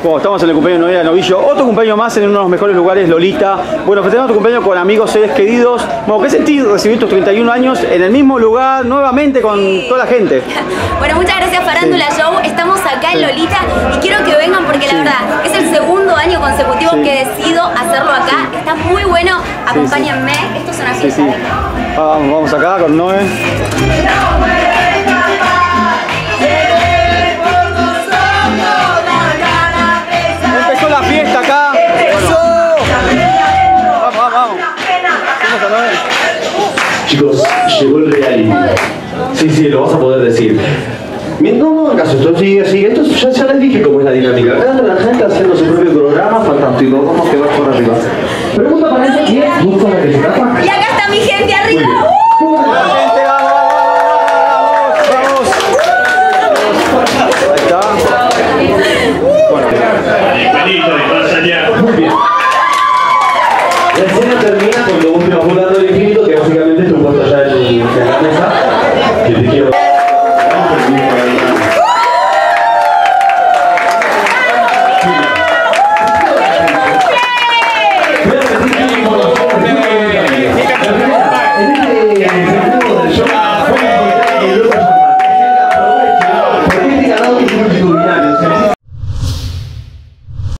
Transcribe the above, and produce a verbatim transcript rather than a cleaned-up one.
Bueno, estamos en el cumpleaños de Noelia Novillo, otro cumpleaños más en uno de los mejores lugares, Lolita. Bueno, festejamos tu cumpleaños con amigos, seres queridos. Bueno, ¿qué sentís recibir tus treinta y un años en el mismo lugar, nuevamente con toda la gente? Bueno, muchas gracias Farándula sí. Show. Estamos acá en Lolita y quiero que vengan porque sí. la verdad es el segundo año consecutivo sí. que decido hacerlo acá. Sí. Está muy bueno, acompáñenme. Sí, sí. Esto es una fiesta. Sí, sí. Vamos, vamos acá con Noé. Empezó la fiesta acá. Bueno. Vamos, vamos, vamos. Vamos a Noé. Chicos, llegó el reality. Sí, sí, lo vas a poder decir. No, no, acaso esto sigue, sigue. Esto ya, ya les dije cómo es la dinámica. Acá la gente haciendo su propio programa, fantástico. Vamos a quedar por arriba. Pregunta para ella, ¿quién busca la que se tapa? Y acá está mi gente arriba.